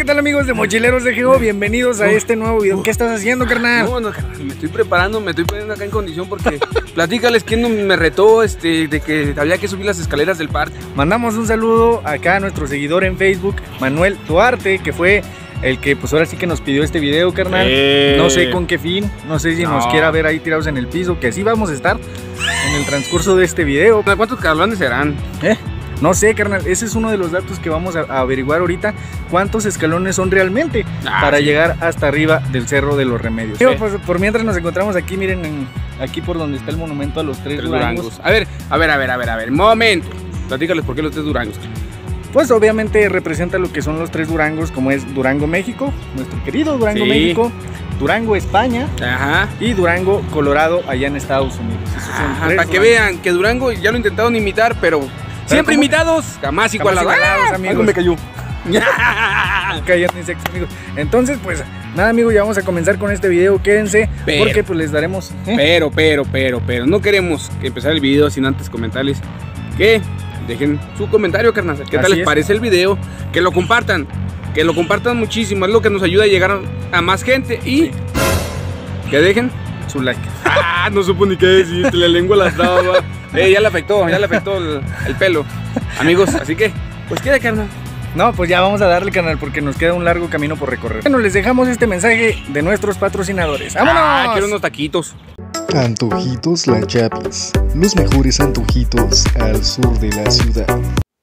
tal amigos de Mochileros de Geo? Bienvenidos a este nuevo video. ¿Qué estás haciendo, carnal? No, carnal, me estoy preparando, me estoy poniendo acá en condición porque platícales quién me retó de que había que subir las escaleras del parque. Mandamos un saludo acá a nuestro seguidor en Facebook, Manuel Duarte, que fue el que pues ahora sí que nos pidió este video, carnal. No sé con qué fin, no sé si nos quiera ver ahí tirados en el piso, que así vamos a estar en el transcurso de este video. ¿Cuántos escalones serán? No sé, carnal, ese es uno de los datos que vamos a averiguar ahorita. ¿Cuántos escalones son realmente para llegar hasta arriba del Cerro de los Remedios? Pues, por mientras nos encontramos aquí, miren, aquí por donde está el monumento a los tres Durangos. A ver, momento. Platícales por qué los tres Durangos. Pues obviamente representa lo que son los tres Durangos, como es Durango, México, nuestro querido Durango, México, Durango, España, y Durango, Colorado, allá en Estados Unidos. Para que vean que Durango ya lo intentaron imitar, pero siempre imitados, jamás igualados, amigos. Algo me cayó. Cállate, insectos, amigos. Entonces, pues nada, amigos, ya vamos a comenzar con este video. Quédense, porque pues les daremos. Pero no queremos empezar el video sin antes comentarles que dejen su comentario, carnal. ¿Qué tal les parece el video? Que lo compartan muchísimo. Es lo que nos ayuda a llegar a más gente y que dejen su like. No supo ni qué decir, la lengua la estaba. Ya le afectó el pelo. Amigos, así que, pues queda, carnal. No, pues ya vamos a darle, carnal, porque nos queda un largo camino por recorrer. Bueno, les dejamos este mensaje de nuestros patrocinadores. ¡Vámonos! Quiero unos taquitos. Antojitos La Chapis, los mejores antojitos al sur de la ciudad.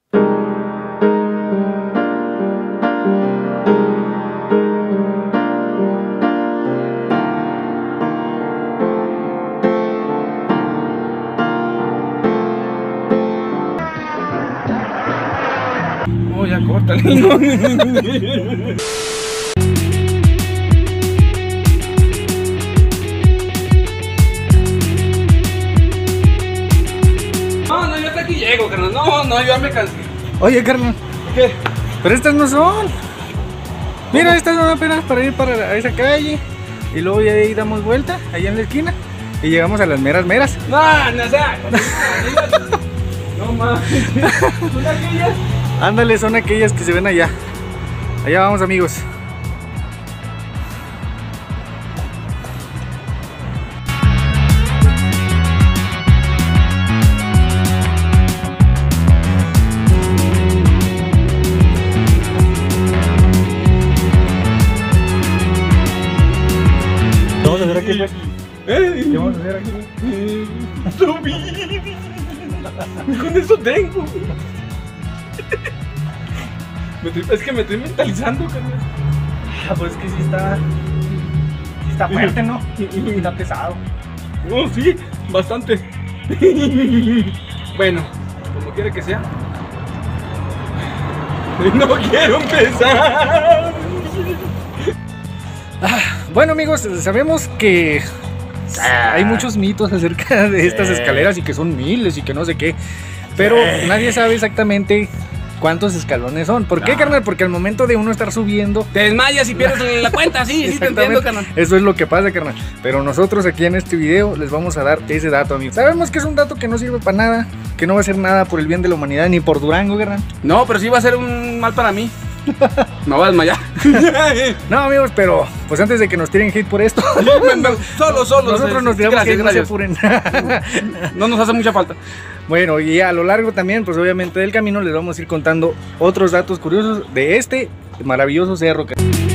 Oh, ya córtale. No, yo hasta aquí llego, carnal. No, yo ya me cansé. Oye, carnal, ¿qué? Pero estas no son. Mira, estas son apenas para ir para esa calle. Y luego ya de ahí damos vuelta, allá en la esquina. Y llegamos a las meras. No sé. No más. ¿Son aquellas? Ándale, son aquellas que se ven allá. Allá vamos, amigos. Vamos a hacer aquí, pues. ¿Qué vamos a hacer aquí? Subir. Con eso tengo. Es que me estoy mentalizando, carnal. Pues es que sí está fuerte, ¿no? Está pesado. No, sí, bastante. Bueno, como quiera que sea. No quiero empezar. Bueno, amigos, sabemos que hay muchos mitos acerca de estas escaleras y que son miles y que no sé qué, pero nadie sabe exactamente cuántos escalones son. ¿Por qué, carnal? Porque al momento de uno estar subiendo te desmayas y pierdes la cuenta, sí, te entiendo, carnal. Eso es lo que pasa, carnal. Pero nosotros aquí en este video les vamos a dar ese dato, amigos. Sabemos que es un dato que no sirve para nada, que no va a hacer nada por el bien de la humanidad ni por Durango, carnal. No, pero sí va a ser un mal para mí. Me voy a desmayar. No, amigos, pero pues antes de que nos tiren hate por esto, solo nosotros nos tiramos hate, no se apuren. No nos hace mucha falta. Bueno, y a lo largo también, pues obviamente del camino les vamos a ir contando otros datos curiosos de este maravilloso cerro.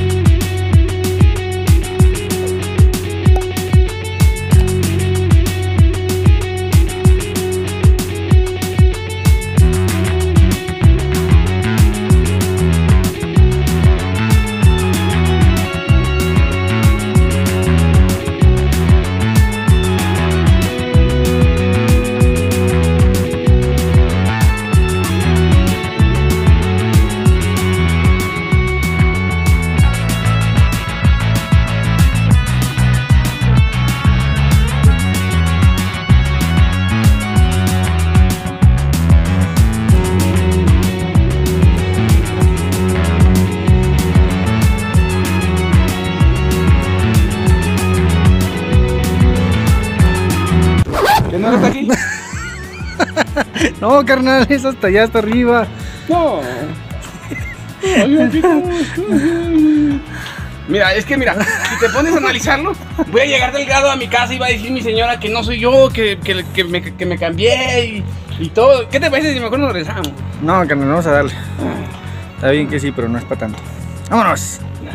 ¿No está aquí? No, carnal, es hasta allá, hasta arriba. No. Mira, es que mira, si te pones a analizarlo, voy a llegar delgado a mi casa y va a decir mi señora que no soy yo, que me cambié y todo. ¿Qué te parece si mejor nos regresamos? No, carnal, vamos a darle. Está bien que sí, pero no es para tanto. ¡Vámonos!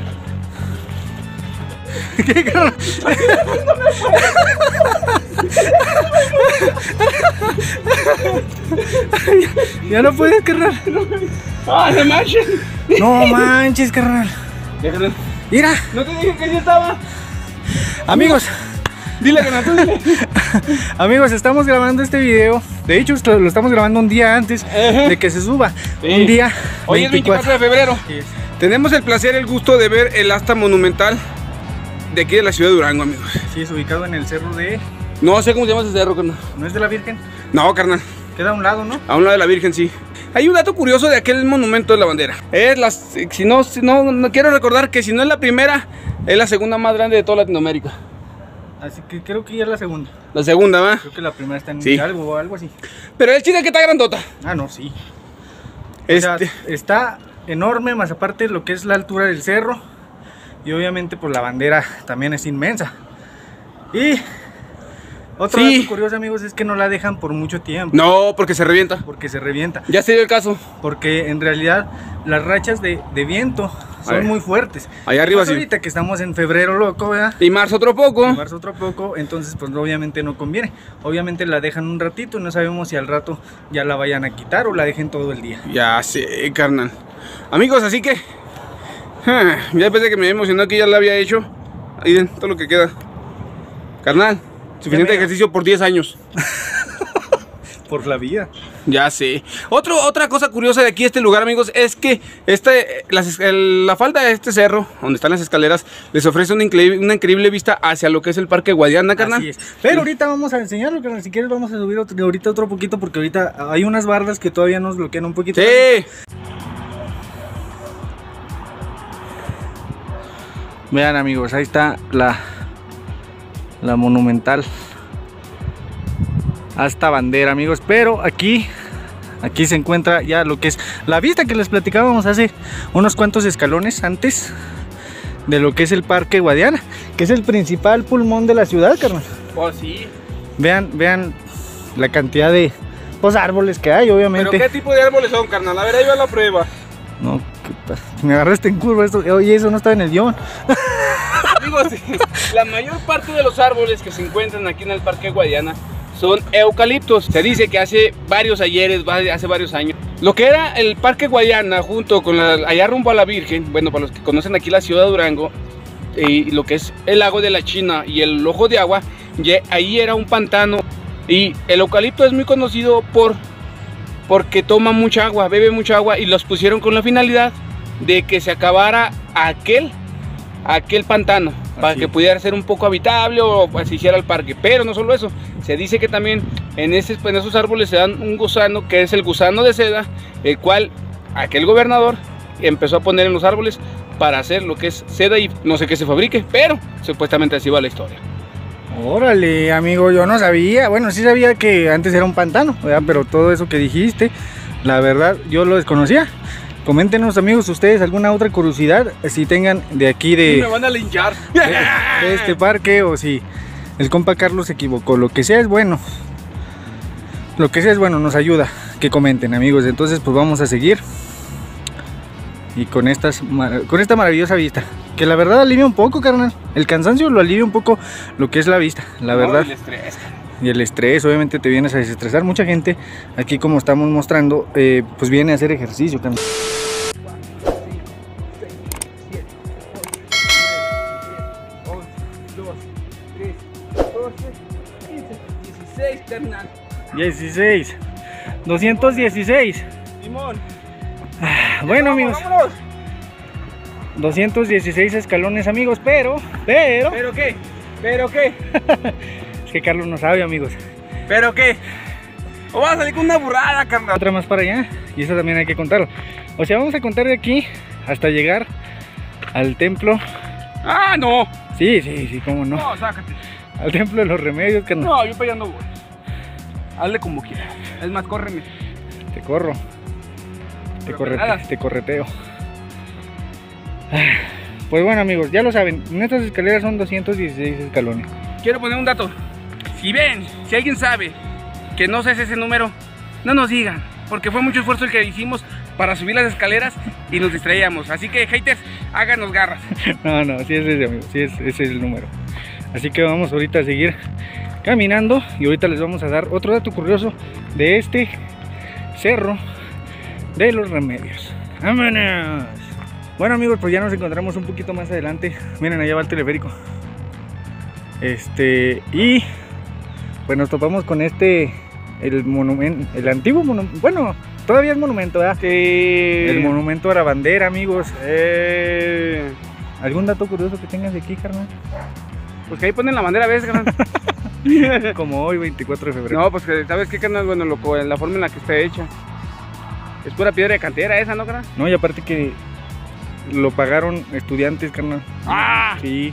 ¿Qué, carnal? Ya no puedes, carnal. ¡Ah, no manches! No manches, carnal. Déjalo. Mira. No te dije que sí estaba. Amigos. Dile, carnal, tú dile. Amigos, estamos grabando este video. De hecho, lo estamos grabando un día antes de que se suba. Sí. Un día. Hoy es 24 de febrero. Sí. Tenemos el placer, el gusto de ver el asta monumental de aquí de la ciudad de Durango, amigos. Sí, es ubicado en el cerro de... No sé cómo se llama ese cerro, carnal. ¿No es de la Virgen? No, carnal. Queda a un lado, ¿no? A un lado de la Virgen, sí. Hay un dato curioso de aquel monumento de la bandera. Es no quiero recordar que si no es la primera, es la segunda más grande de toda Latinoamérica. Así que creo que ya es la segunda. La segunda, ¿va? Creo que la primera está en sí. algo o algo así. Pero el chiste es que está grandota. Ah, no, sí. O sea, está enorme, más aparte lo que es la altura del cerro. Y obviamente pues la bandera también es inmensa. Y otro dato curioso, amigos, es que no la dejan por mucho tiempo. No, porque se revienta. Porque se revienta. Ya se dio el caso. Porque en realidad las rachas de viento son muy fuertes. Allá arriba sí. Ahorita que estamos en febrero, loco, ¿verdad? Y marzo otro poco. Entonces pues obviamente no conviene. Obviamente la dejan un ratito y no sabemos si al rato ya la vayan a quitar o la dejen todo el día. Ya sé, carnal. Amigos, así que ya pensé que me emocionó que ya la había hecho. Ahí ven todo lo que queda. Carnal, suficiente ejercicio por 10 años. Por la vida. Ya sé. Otra cosa curiosa de aquí, este lugar, amigos, es que la falda de este cerro, donde están las escaleras, les ofrece una increíble vista hacia lo que es el Parque Guadiana, carnal. Así es. Pero ahorita vamos a enseñarlo, carnal. Si quieres vamos a subir ahorita otro poquito, porque ahorita hay unas bardas que todavía nos bloquean un poquito. Sí. Vean, amigos, ahí está la monumental hasta bandera, amigos, pero aquí se encuentra ya lo que es la vista que les platicábamos hace unos cuantos escalones antes de lo que es el Parque Guadiana, que es el principal pulmón de la ciudad, carnal. Oh, sí. Vean la cantidad de árboles que hay, obviamente. ¿Pero qué tipo de árboles son, carnal? A ver, ahí va la prueba. No, me agarraste en curva esto. Oye, eso no está en el guión. Amigos, la mayor parte de los árboles que se encuentran aquí en el Parque Guadiana son eucaliptos. Se dice que hace varios ayeres, hace varios años, lo que era el Parque Guadiana junto con allá rumbo a la Virgen, bueno, para los que conocen aquí la ciudad de Durango, y lo que es el lago de la China y el Ojo de Agua, ahí era un pantano. Y el eucalipto es muy conocido porque toma mucha agua, bebe mucha agua, y los pusieron con la finalidad de que se acabara aquel pantano, para que pudiera ser un poco habitable o se hiciera el parque. Pero no solo eso, se dice que también en esos árboles se dan un gusano, que es el gusano de seda, el cual aquel gobernador empezó a poner en los árboles para hacer lo que es seda, y no sé qué se fabrique, pero supuestamente así va la historia. Órale, amigo, yo no sabía. Bueno, sí sabía que antes era un pantano, ¿verdad? Pero todo eso que dijiste, la verdad, yo lo desconocía. Coméntenos, amigos, ustedes alguna otra curiosidad, si tengan de aquí de... Me van a linchar. De este parque, o si el compa Carlos se equivocó. Lo que sea es bueno. Lo que sea es bueno, nos ayuda. Que comenten, amigos. Entonces, pues vamos a seguir. Y con esta maravillosa vista, que la verdad alivia un poco, carnal. El cansancio lo alivia un poco, lo que es la vista, la verdad. Y el estrés. Y el estrés, obviamente te vienes a desestresar. Mucha gente, aquí como estamos mostrando, pues viene a hacer ejercicio, carnal. 16, 216. Simón. Bueno, amigos, vámonos. 216 escalones, amigos, pero qué? es que Carlos no sabe, amigos. ¿Pero qué? O vas a salir con una burrada, carnal. Otra más para allá, y eso también hay que contarlo. O sea, vamos a contar de aquí hasta llegar al templo. ¡Ah, no! Sí, cómo no. No, sácate. Al templo de los remedios, carnal. No, yo para allá no voy. Hazle como quieras. Es más, córreme. Te corro. Te correteo. Pues bueno, amigos, ya lo saben, en estas escaleras son 216 escalones. Quiero poner un dato. Si alguien sabe que no sé ese número, no nos digan, porque fue mucho esfuerzo el que hicimos para subir las escaleras y nos distraíamos. Así que, haters, háganos garras. No, sí es ese, amigos, sí ese es el número. Así que vamos ahorita a seguir caminando y ahorita les vamos a dar otro dato curioso de este cerro de los Remedios. ¡Vámonos! Bueno, amigos, pues ya nos encontramos un poquito más adelante. Miren, allá va el teleférico. Y pues nos topamos con el monumento, el antiguo monumento, bueno, todavía es monumento, ¿verdad? Sí. El monumento a la bandera, amigos. ¿Algún dato curioso que tengas de aquí, carnal? Pues que ahí ponen la bandera a veces, carnal. Como hoy, 24 de febrero. No, pues que, ¿sabes qué, carnal? Bueno, loco, la forma en la que está hecha. Es pura piedra de cantera esa, ¿no, carnal? No, y aparte que lo pagaron estudiantes, carnal. ¡Ah! Sí.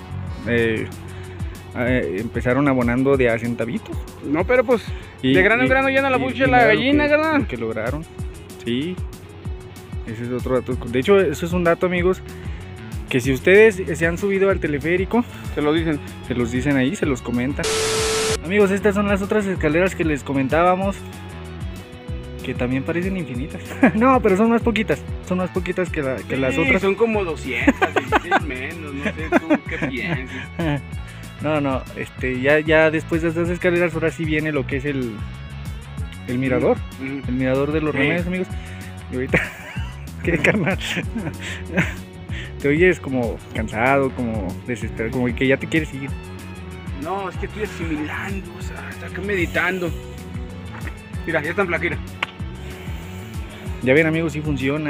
Empezaron abonando de a centavitos. No, pero pues de grano en grano llena la bucha la gallina, carnal. Que lograron. Sí. Ese es otro dato. De hecho, eso es un dato, amigos, que si ustedes se han subido al teleférico, se los dicen ahí, se los comentan. Amigos, estas son las otras escaleras que les comentábamos, que también parecen infinitas. No, pero son más poquitas. Son más poquitas que las otras. Son como 216 menos, no sé tú qué piensas. No, ya después de estas escaleras ahora sí viene lo que es el mirador. El mirador de los Remedios, amigos. Y ahorita, ¿qué, carnal? Te oyes como cansado, como desesperado, como que ya te quieres ir. No, es que estoy asimilando, o sea, estoy acá meditando. Mira, ya está en plaquera. Ya ven, amigos, sí funciona.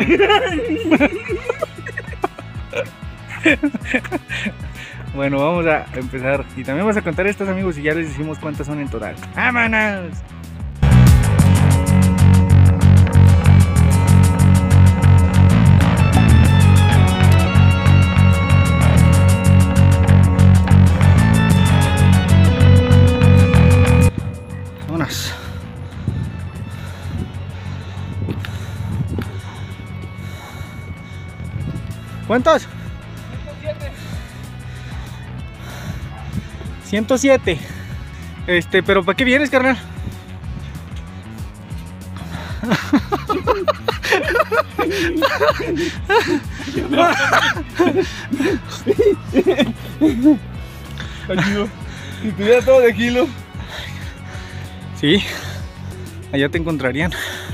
Bueno, vamos a empezar. Y también vamos a contar estas, amigos, y ya les decimos cuántas son en total. ¡Vámonos! Vámonos. ¿Cuántos? 107. Pero ¿para qué vienes, carnal? Si tuviera todo de kilo. Sí, allá te encontrarían.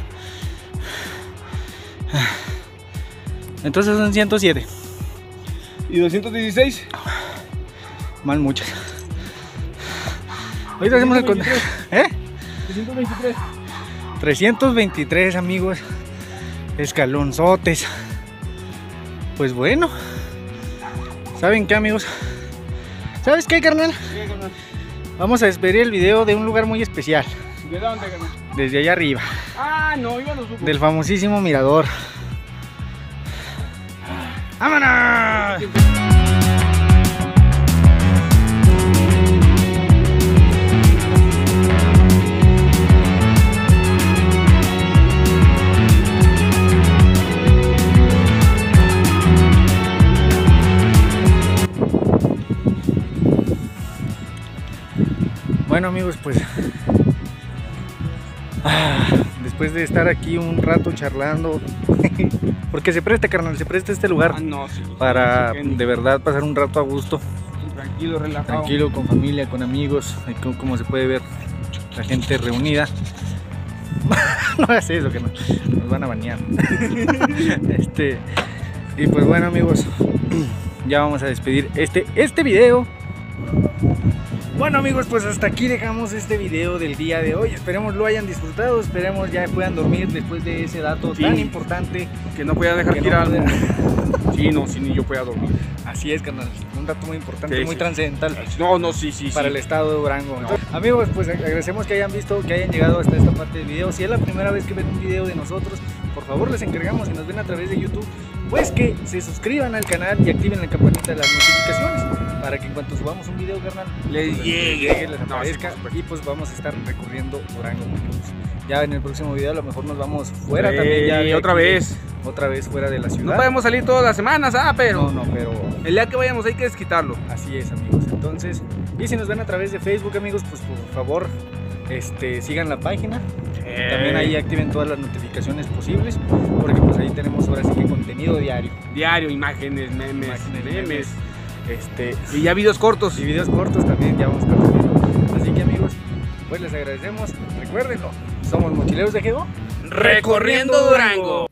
Entonces son 107. ¿Y 216? Mal muchas. Ahorita hacemos el conteo. 323. 323, amigos. Escalonzotes. Pues bueno. ¿Saben qué, amigos? ¿Sabes qué, carnal? ¿Qué, carnal? Vamos a despedir el video de un lugar muy especial. ¿De dónde, carnal? Desde allá arriba. Ah, no, yo no supo. Del famosísimo mirador. ¡Vámonos! Bueno, amigos, pues después de estar aquí un rato charlando, porque se presta, carnal, se presta este lugar para de verdad pasar un rato a gusto, tranquilo, relajado, tranquilo, con familia, con amigos, como se puede ver la gente reunida. No hagas eso, que nos van a banear. Y pues bueno, amigos, ya vamos a despedir este video. Bueno, amigos, pues hasta aquí dejamos este video del día de hoy. Esperemos lo hayan disfrutado, esperemos ya puedan dormir después de ese dato tan importante. Que no podía dejar tirar algo. Sí, ni yo podía dormir. Así es, carnal, un dato muy importante, muy trascendental. Sí. Para el estado de Durango. Entonces, amigos, pues agradecemos que hayan visto, que hayan llegado hasta esta parte del video. Si es la primera vez que ven un video de nosotros, por favor les encargamos, si nos ven a través de YouTube, pues que se suscriban al canal y activen la campanita de las notificaciones. para que en cuanto subamos un video, carnal, les pues, llegue, les aparezca, y pues vamos a estar recorriendo Durango. Ya en el próximo video a lo mejor nos vamos fuera también. Ya otra vez fuera de la ciudad. No podemos salir todas las semanas, pero pero el día que vayamos hay que desquitarlo. Así es, amigos. Entonces, y si nos ven a través de Facebook, amigos, pues por favor sigan la página. También ahí activen todas las notificaciones posibles, porque pues ahí tenemos ahora sí que contenido diario, imágenes, memes. Y ya videos cortos. Y videos cortos también ya vamos a estar subiendo. Así que, amigos, pues les agradecemos. Recuérdenlo, somos Mochileros de Geo, recorriendo Durango.